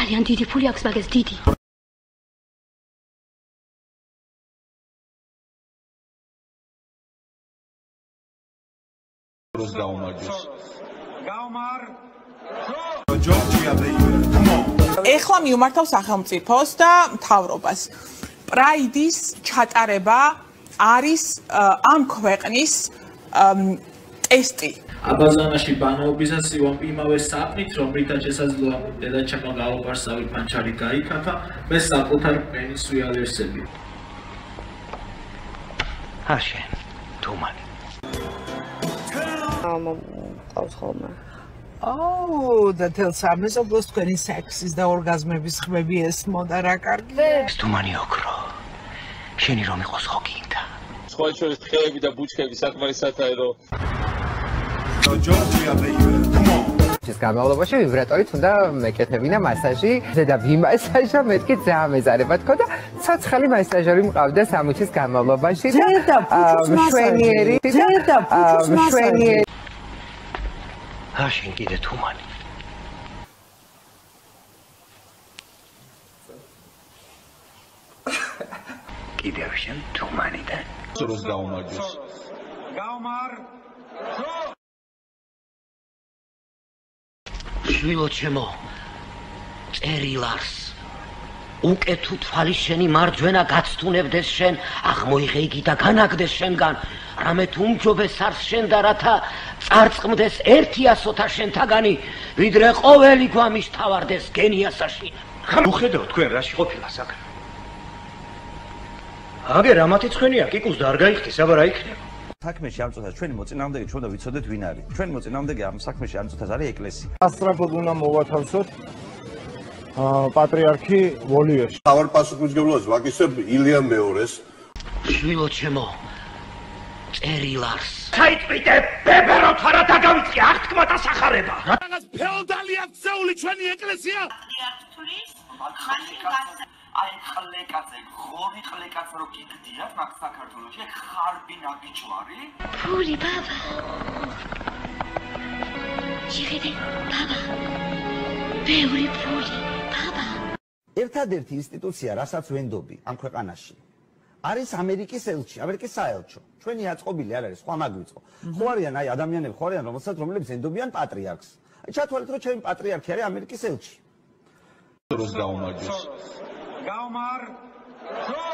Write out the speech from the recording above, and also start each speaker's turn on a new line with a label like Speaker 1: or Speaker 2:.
Speaker 1: ძალიან დიდი ფული აქვს მაგას დიდი.
Speaker 2: ეხლა მიუმართავს სახელმწიფოს და მთავრობას. პრაიდის ჩატარება არის ამ ქვეყნის ტესტი.
Speaker 3: აბაზანაში ბანაობისას იმავე საქმით, რომ რითაც შესაძლოა დედაჩემო გაუპარსავი პანჩარი გაიქათა, მე საკუთარ პენის ვიალერსები.
Speaker 4: აშენ, თუმანი.
Speaker 5: ყავს ხოლმე.
Speaker 2: და თელს ამესობლოს თქვენი სექსის და ორგაზმების ხმები ესმოდა რა კარგი.
Speaker 4: თუმანი ოქრო. შენი რომ იყოს ხო გინდა.
Speaker 6: სხვა შორის თხეები და ბუჩქები საკმარისათაა რომ
Speaker 7: ეს გამავლობაში ვიბრატორით უნდა მეკეთებინა მასაჟი, ზედა ვიმასაჟა, მეთქი ძაამეზარება თქო და ცოცხალი მასაჟორი მყავდა 60-ის განმავლობაში და მშვენიერი და მშვენიერი.
Speaker 4: აშენ კიდე თუმანი. კიდევ შენ თუმანი და
Speaker 6: როს გაუმარჯოს.
Speaker 4: გაუმარ. შვილო ჩემო, წერილარს უკე თუ თვალი შენი მარჯვენა გაცთუნებდეს შენ, აღმოიღეიგი და განაგდეს შენგან, რამე თუ უმჯობეს არს შენ და რათა წარწყმდეს 100-თა შენთაგანი, ვიდრე ყოველი გვამიშთავარდეს გენიასაში.
Speaker 8: უხედავ თქვენ რაში ყოფილა საქმე. აგერ ამათი ცხენია კიკუს და არ გაიხდეს, აბა რა იქნება?
Speaker 9: საქმეში ამ წუთას ჩვენი მოწინააღმდეგე ჩვენ და ვიცოდეთ ვინ არის. ჩვენი მოწინააღმდეგე ამ საქმეში ამ წუთას არის ეკლესია.
Speaker 10: ასტრაფოდ უნდა მოვათავსოთ პატრიარქი ვოლიოში.
Speaker 11: თავარ პასუხისმგებლობას ვაკისებ ილიამ მეორეს.
Speaker 4: შვილო ჩემო, წერილარს საიტყვიდე ბებეროთ არა დაგავიწყე აღთქმა და სახარება.
Speaker 8: რაღაც ფეოდალი აქცეული ჩვენი ეკლესია.
Speaker 12: აი ხლეკაცე, ხორი ხლეკაცე რო გიგდიათ მაგ საქართველოში, ხარბი ნაგიჩვარი.
Speaker 1: ფული ბაბა. შეხედე, ბაბა. ბევრი ფული, ბაბა.
Speaker 9: ერთადერთი ინსტიტუცია, რასაც ვენდობი ამ ქვეყანაში, არის ამერიკის ელჩი, ამერიკის საელჩო. ჩვენი აწყობილი არ არის, სხვა მაგვიწყო. ხო არიან აი ადამიანები, ხო არიან რომლებიც ენდობიან პატრიარქს. აი ჩათვალეთ რომ ჩემი პატრიარქი არის ამერიკის ელჩი.
Speaker 6: როს გაუმარჯოს.
Speaker 12: გაუმარ.